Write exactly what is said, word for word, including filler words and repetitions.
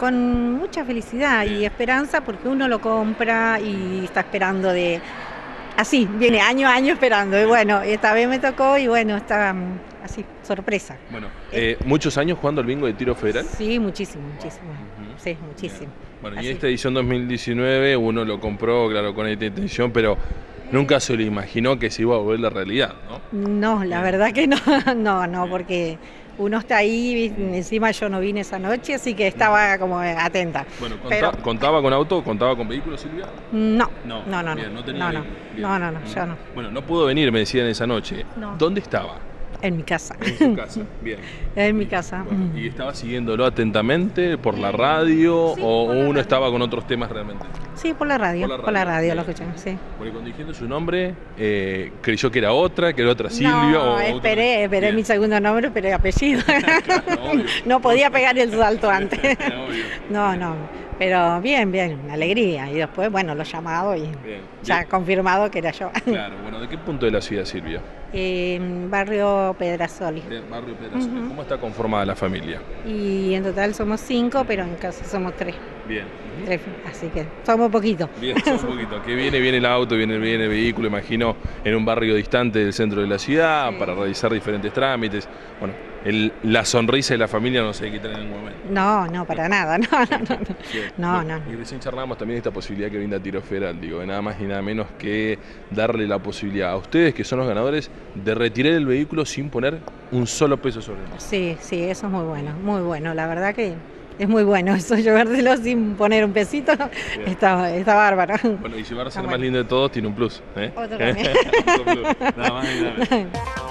con mucha felicidad y esperanza porque uno lo compra y está esperando de... Así, viene año a año esperando. Y bueno, esta vez me tocó y bueno, está um, así, sorpresa. Bueno, eh, ¿muchos años jugando al bingo de tiro federal? Sí, muchísimo, muchísimo. Uh-huh. Sí, muchísimo. Bien. Bueno, así. Y esta edición dos mil diecinueve uno lo compró, claro, con esta intención, pero nunca se lo imaginó que se iba a volver la realidad, ¿no? No, la verdad que no, no, no, porque uno está ahí, encima yo no vine esa noche, así que estaba como atenta. Bueno, contá, pero... ¿contaba con auto? ¿Contaba con vehículo, Silvia? No, no, no, no, bien, no, no, tenía no, no, no, no, no, yo no. Bueno, no pudo venir, me decían esa noche. No. ¿Dónde estaba? En mi casa. En su casa, bien. En mi casa. Bueno, ¿y estaba siguiéndolo atentamente por la radio sí, o por la uno radio. estaba con otros temas realmente? Sí, por la radio, por la radio, por la radio lo escuché, sí. Porque cuando dijiste su nombre, eh, creyó que era otra, que era otra Silvia. No, o esperé, otra... esperé Bien. mi segundo nombre, esperé apellido. Claro, no podía pegar el salto antes. Obvio. No, no. Pero bien, bien, una alegría. Y después, bueno, lo llamado y Bien. ya Bien. confirmado que era yo. Claro, bueno, ¿de qué punto de la ciudad, Silvia? En barrio Pedrasoli. De Barrio Pedrasoli. Uh-huh. ¿Cómo está conformada la familia? Y en total somos cinco, pero en casa somos tres. Bien. Tres, así que somos poquitos. Bien, son un poquito. Que viene, viene el auto, viene, viene el vehículo, imagino, en un barrio distante del centro de la ciudad, sí, para realizar diferentes trámites. Bueno, el, la sonrisa de la familia no se hay que quitar en ningún momento. No, no, para nada, no, no, no. no, bueno, no. Y recién charlamos también de esta posibilidad que brinda Tiro Federal, digo, de nada más y nada menos que darle la posibilidad a ustedes, que son los ganadores, de retirar el vehículo sin poner un solo peso sobre él. Sí, sí, eso es muy bueno, muy bueno, la verdad que es muy bueno eso, llevárselo sin poner un pesito, está, está bárbaro. Bueno, y llevarse el bueno. más lindo de todos tiene un plus, ¿eh? Otro también. Otro plus, nada más y nada menos.